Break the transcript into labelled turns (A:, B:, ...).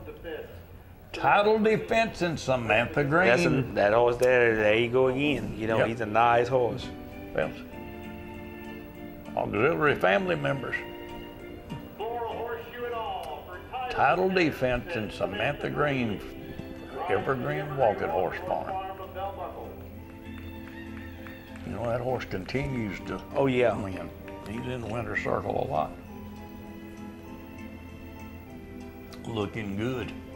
A: Title Defense and Samantha Green.
B: That horse there you go again. You know,
A: Yep.
B: He's a nice horse.
A: Well, auxiliary family members. Title Defense and Samantha Green, Evergreen Walking Horse Farm. You know, that horse continues to win. He's in the winter circle a lot. Looking good.